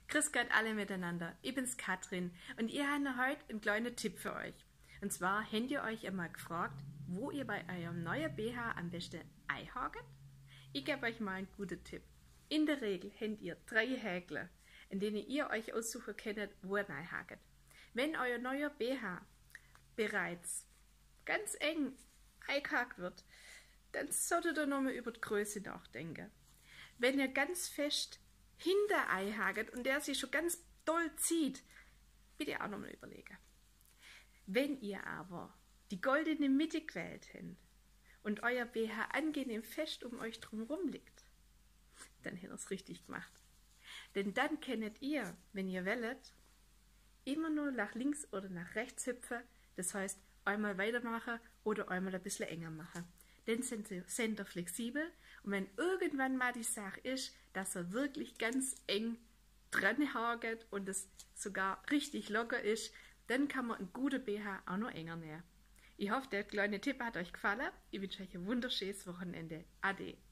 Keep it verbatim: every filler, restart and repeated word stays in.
Grüß Gott alle miteinander, ich bin's Katrin und ich habe heute einen kleinen Tipp für euch. Und zwar, habt ihr euch einmal gefragt, wo ihr bei eurem neuen B H am besten einhakt? Ich gebe euch mal einen guten Tipp. In der Regel habt ihr drei Häkler, in denen ihr euch aussuchen könnt, wo ihr einhakt. Wenn euer neuer B H bereits ganz eng eingehakt wird, dann solltet ihr nochmal über die Größe nachdenken. Wenn ihr ganz fest hinter einhakt und der sich schon ganz doll zieht, bitte auch nochmal überlegen. Wenn ihr aber die goldene Mitte gewählt habt und euer B H angenehm fest um euch drumherum liegt, dann habt ihr es richtig gemacht. Denn dann könnt ihr, wenn ihr wollt, immer nur nach links oder nach rechts hüpfen, das heißt einmal weitermachen oder einmal ein bisschen enger machen. Dann sind sie sind ihr flexibel und wenn irgendwann mal die Sache ist, dass er wirklich ganz eng dran hakt und es sogar richtig locker ist, dann kann man einen guten B H auch noch enger nähen. Ich hoffe, der kleine Tipp hat euch gefallen. Ich wünsche euch ein wunderschönes Wochenende. Ade.